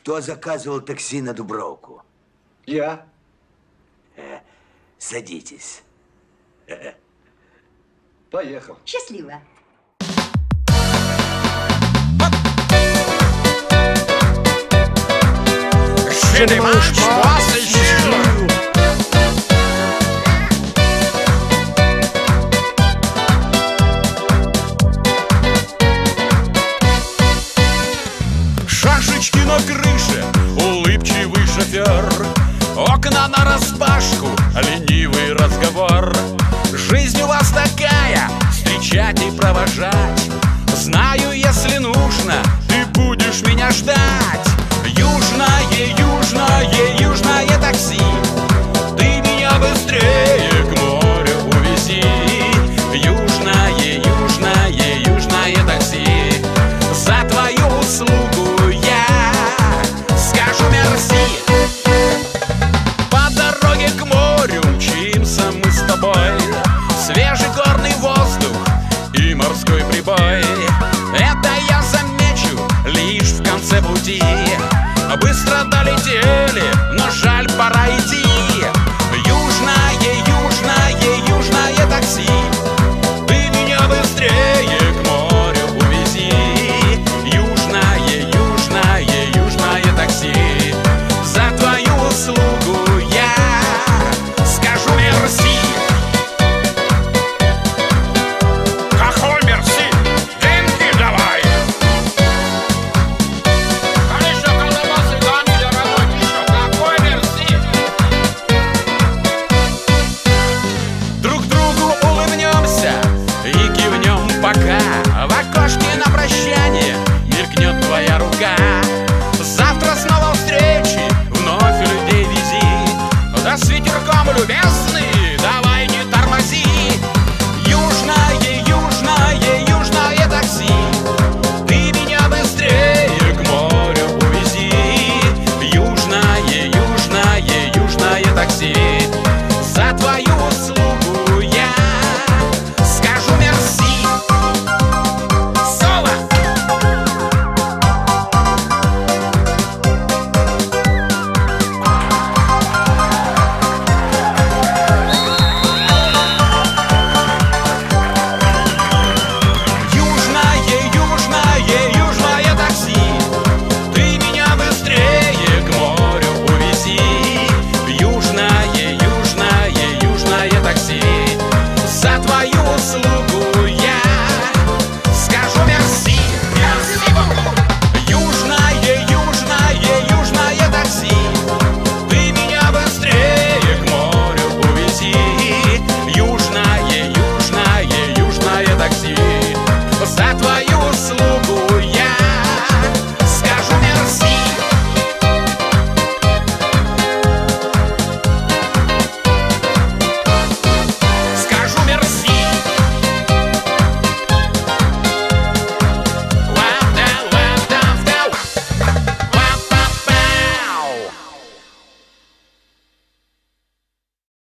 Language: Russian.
Кто заказывал такси на Дубровку? Я. Садитесь. Поехал. Счастливо. Шашечки на крыше, улыбчивый шофер, окна нараспашку, ленивый разговор. Жизнь у вас такая, встречать и провожать. Знаю, если нужно, ты будешь меня ждать. Южное, южное, южное такси, ты меня быстрее к морю увези. Южное, южное, южное такси, за твою услугу я скажу мерси. По дороге к морю мчимся мы с тобой, свежий горный воздух и морской прибой. Это я замечу лишь в конце пути. Быстро долетели, но жаль, пора идти.